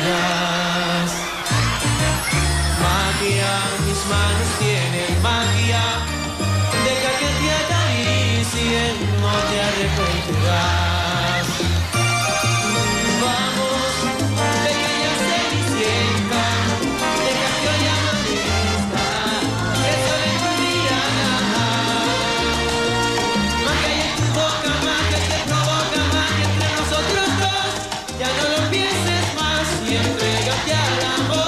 arrepentirás. Magia, mis manos tienen magia. Deja que te acaricien, no te arrepentirás. Vamos, pequeña cenicienta, deja que hoy amanezca el sol en tu mirada. Magia hay en tu boca, magia que provoca magia entre nosotros dos. Ya no lo pienses más y entrégate al amor.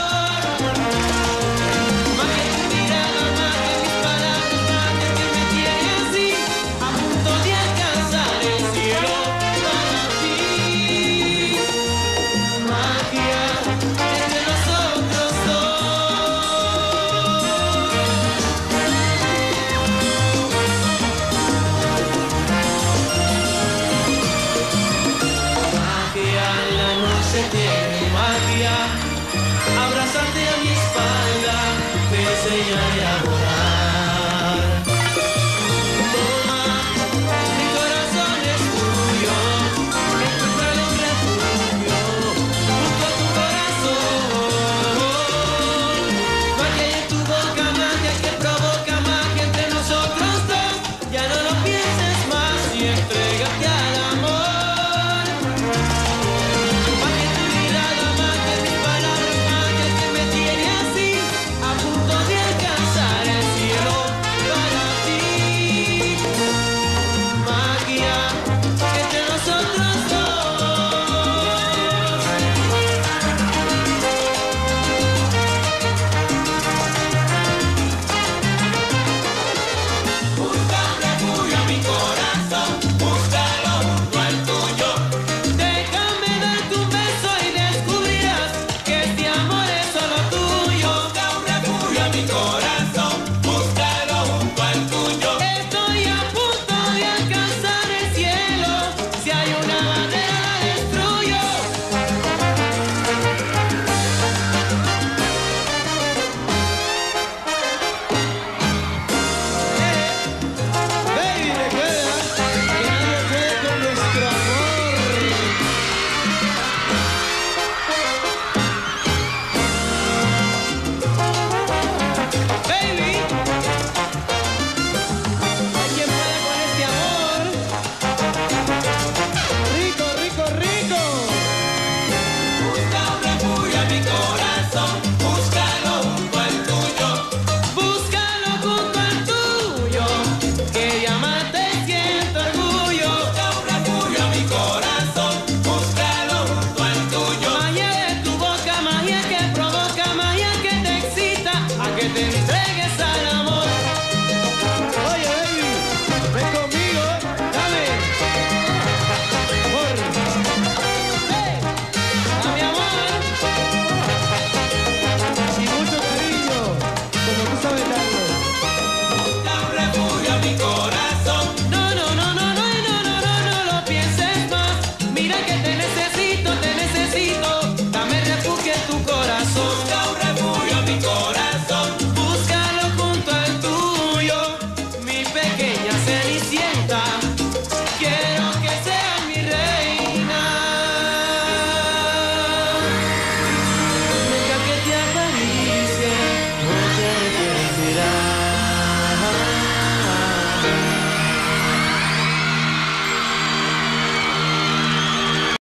Abrázate a mi espalda, te enseñaré a volar. Toma, mi corazón es tuyo, encuéntrale un refugio junto a tu corazón. Magia en tu boca, magia que provoca magia entre nosotros dos. Ya no lo pienses más y entrégate al amor. Que te